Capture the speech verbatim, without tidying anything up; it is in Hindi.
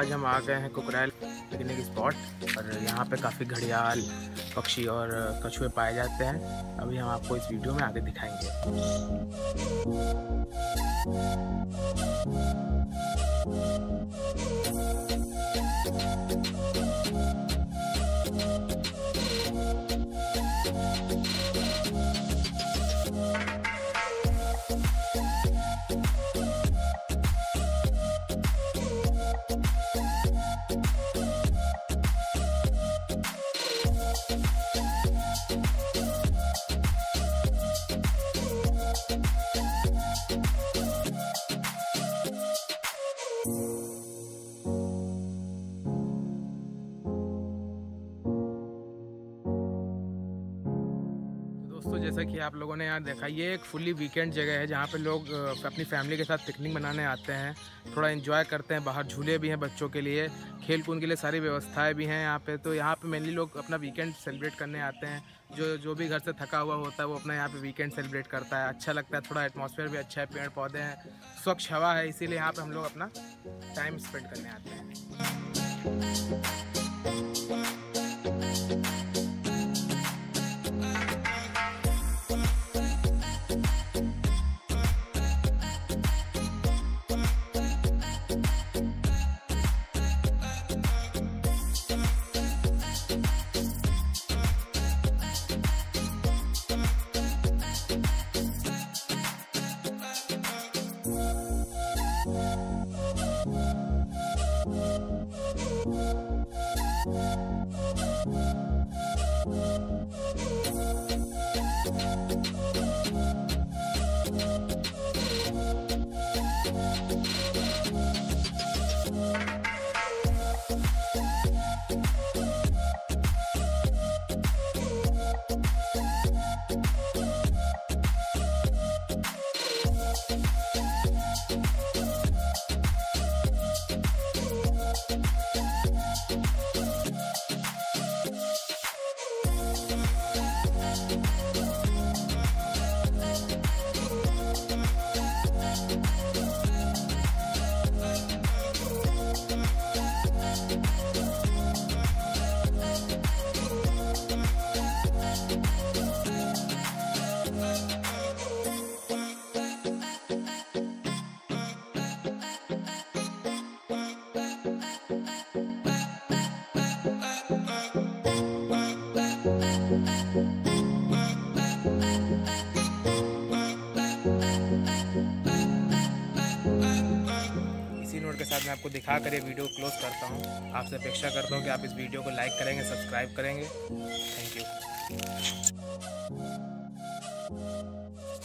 आज हम आ गए हैं कुकराइल पिकनिक स्पॉट और यहाँ पे काफ़ी घड़ियाल, पक्षी और कछुए पाए जाते हैं। अभी हम आपको इस वीडियो में आगे दिखाएंगे। दोस्तों, जैसा कि आप लोगों ने यहाँ देखा, ये एक फुल्ली वीकेंड जगह है जहाँ पे लोग अपनी फैमिली के साथ पिकनिक मनाने आते हैं, थोड़ा एंजॉय करते हैं। बाहर झूले भी हैं बच्चों के लिए, खेल कूद के लिए सारी व्यवस्थाएं भी हैं यहाँ पे। तो यहाँ पे मेनली लोग अपना वीकेंड सेलिब्रेट करने आते हैं। जो जो भी घर से थका हुआ होता है वो अपना यहाँ पे वीकेंड सेलिब्रेट करता है। अच्छा लगता है, थोड़ा एटमॉस्फेयर भी अच्छा है, पेड़ पौधे हैं, स्वच्छ हवा है, इसीलिए यहाँ पर हम लोग अपना टाइम स्पेंड करने आते हैं। इसी नोट के साथ मैं आपको दिखा कर ये वीडियो क्लोज करता हूँ। आपसे अपेक्षा करता हूँ कि आप इस वीडियो को लाइक करेंगे, सब्सक्राइब करेंगे। Thank you.